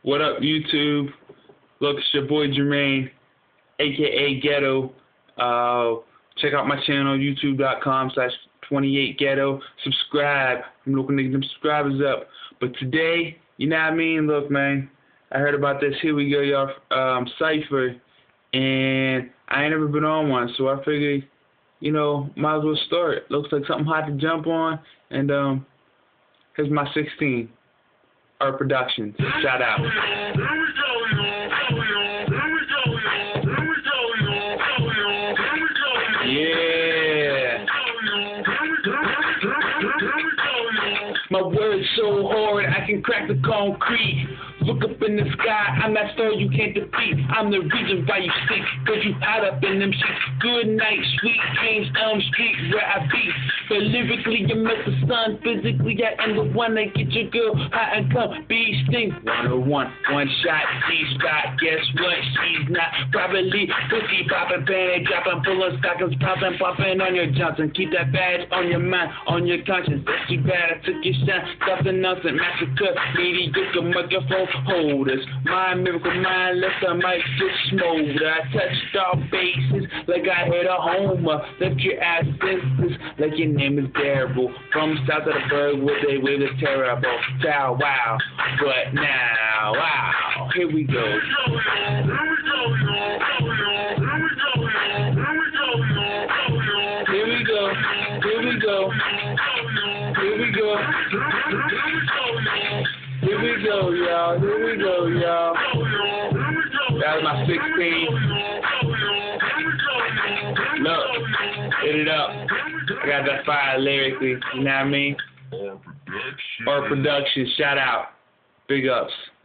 What up, YouTube? Look, it's your boy Jermaine, aka Ghetto. Check out my channel, youtube.com/28ghetto. Subscribe. I'm looking to get them subscribers up. But today, you know what I mean? Look, man, I heard about this. Here we go, y'all. Cypher, and I ain't never been on one, so I figured, you know, might as well start. Looks like something hot to jump on, and here's my 16. Our Productions. Shout out. Yeah. My words so hard I can crack the concrete. Look up in the sky, I'm that star you can't defeat. I'm the reason why you sick, cause you out up in them sheets. Good night, sweet dreams, Elm Street, where I be. But lyrically, you met the sun. Physically, I am the one that get your girl hot and come. Bee sting, 101, one shot, G-spot. Guess what? She's not probably pussy poppin, panty droppin, Pullin, stockings, pumpin on your Johnson. Keep that badge on your mind, on your conscience. That's too bad, I took your shine. Something else, Massacre, mediocre microphone holders. My miracle mind left the mic just smolder. I touched all bases like I hit a homa. Left your ass senseless like your name is Darryl. From south of the bird where they wave is terrible. Chow wow. But now, wow. Here we go. Here we go. Here we go. Here we go. Here we go, y'all. Here we go, y'all. That was my 16. Look, hit it up. I got that fire lyrically. You know what I mean? Our Production. Shout out. Big ups.